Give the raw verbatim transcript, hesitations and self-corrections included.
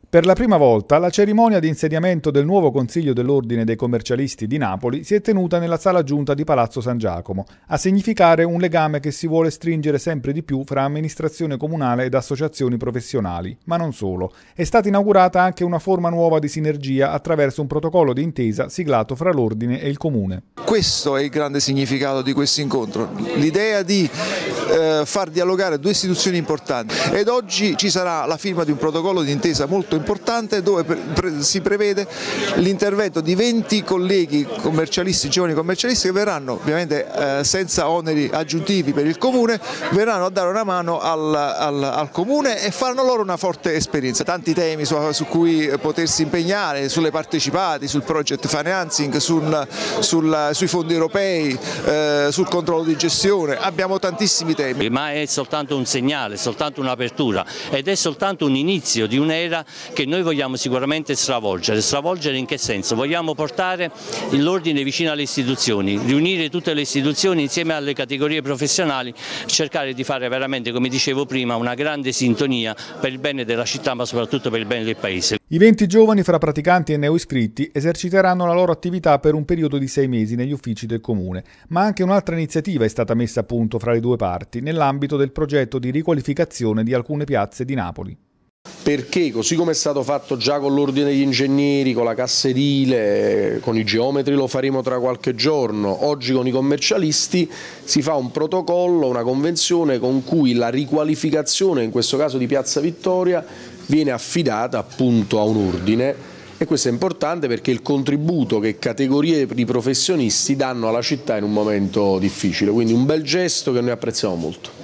Per la prima volta la cerimonia di insediamento del nuovo Consiglio dell'Ordine dei Commercialisti di Napoli si è tenuta nella Sala Giunta di Palazzo San Giacomo, a significare un legame che si vuole stringere sempre di più fra amministrazione comunale ed associazioni professionali, ma non solo. È stata inaugurata anche una forma nuova di sinergia attraverso un protocollo di intesa siglato fra l'Ordine e il Comune. Questo è il grande significato di questo incontro, l'idea di eh, far dialogare due istituzioni importanti, ed oggi ci sarà la firma di un protocollo di intesa molto importante dove pre pre si prevede l'intervento di venti colleghi commercialisti, giovani commercialisti, che verranno ovviamente eh, senza oneri aggiuntivi per il Comune, verranno a dare una mano al, al, al Comune e faranno loro una forte esperienza. Tanti temi su, su cui potersi impegnare, sulle partecipate, sul project financing, sul, sul, sui fondi europei, eh, sul controllo di gestione, abbiamo tantissimi temi. Ma è soltanto un segnale, soltanto un'apertura ed è soltanto un inizio di un'era che noi vogliamo sicuramente stravolgere. Stravolgere in che senso? Vogliamo portare l'ordine vicino alle istituzioni, riunire tutte le istituzioni insieme alle categorie professionali, cercare di fare veramente, come dicevo prima, una grande sintonia per il bene della città ma soprattutto per il bene del Paese. I venti giovani fra praticanti e neoiscritti eserciteranno la loro attività per un periodo di sei mesi negli uffici del Comune, ma anche un'altra iniziativa è stata messa a punto fra le due parti nell'ambito del progetto di riqualificazione di alcune piazze di Napoli. Perché così come è stato fatto già con l'ordine degli ingegneri, con la cassa edile, con i geometri lo faremo tra qualche giorno, oggi con i commercialisti si fa un protocollo, una convenzione con cui la riqualificazione, in questo caso di Piazza Vittoria, viene affidata appunto a un ordine, e questo è importante perché è il contributo che categorie di professionisti danno alla città in un momento difficile, quindi un bel gesto che noi apprezziamo molto.